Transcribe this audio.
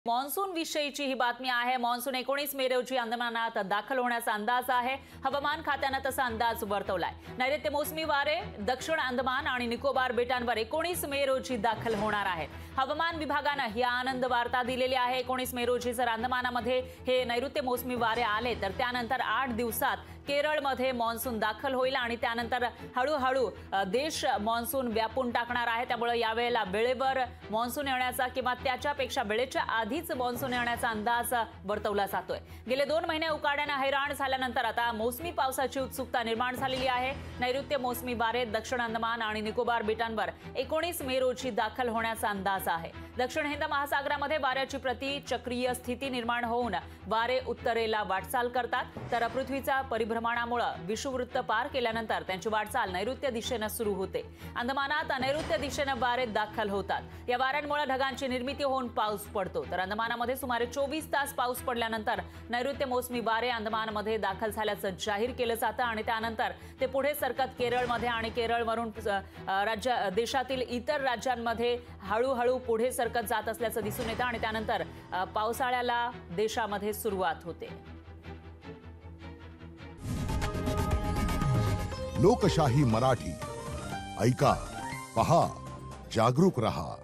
Monsoon विषयीची ही बातमी आहे। मान्सून 19 मे रोजी अंदमानात दाखल होण्याचा अंदाज आहे। हवामान खात्याने तसा अंदाज वर्तवलाय। नैऋत्य मोसमी वारे दक्षिण अंदमान आणि निकोबार बेटांवर 19 मे रोजी दाखल होणार आहेत। हवामान विभागाने ही आनंद वार्ता दिलेली आहे। 19 मे रोजी जर अंदमानामध्ये हे नैऋत्य मोसमी वारे आले तर त्यानंतर 8 दिवसात केरळमध्ये मान्सून दाखल होईल आणि त्यानंतर हळूहळू देश मान्सून व्यापून टाकणार आहे। त्यामुळे यावेळेला वेळेवर मान्सून येण्याचा किंवा त्याच्यापेक्षा वेळेच्या आधीच मान्सून येण्याचा अंदाज वर्तवला जातोय। गेले 2 महिने उकाड्याने हैराण झाल्यानंतर आता मोसमी पावसाची उत्सुकता निर्माण झालेली आहे। नैऋत्य मोसमी वारे दक्षिण अंदमान आणि निकोबार बेटांवर 19 मे रोजी दाखल होण्याचा अंदाज आहे। दक्षिण हिंद महासागरामध्ये वाऱ्याची प्रतिचक्रीय स्थिती निर्माण होऊन वारे उत्तरेला वाटचाल करतात, तर पृथ्वीचा परिभ्रमणामुळे विषुववृत्त पार केल्यानंतर त्यांची वाटचाल नैऋत्य दिशेने सुरू होते। अंदमानात नैऋत्य दिशेने वारे दाखल होतात। या वाऱ्यांमुळे ढगांची निर्मिती होऊन पाऊस पडतो, तर अंदमानामध्ये सुमारे 24 तास पाऊस पडल्यानंतर नैऋत्य मोसमी वारे अंदमानमध्ये दाखल झाल्याचं जाहीर केलं जातं आणि त्यानंतर ते पुढे सरकत केरळमध्ये आणि केरळवरून देशातील इतर राज्यांमध्ये हळूहळू पुढे सरकत जात असल्याचं दिसून येतं आणि त्यानंतर पावसाळ्याला देशामध्ये सुरुवात होते। लोकशाही मराठी ऐका, पहा, जागरूक रहा।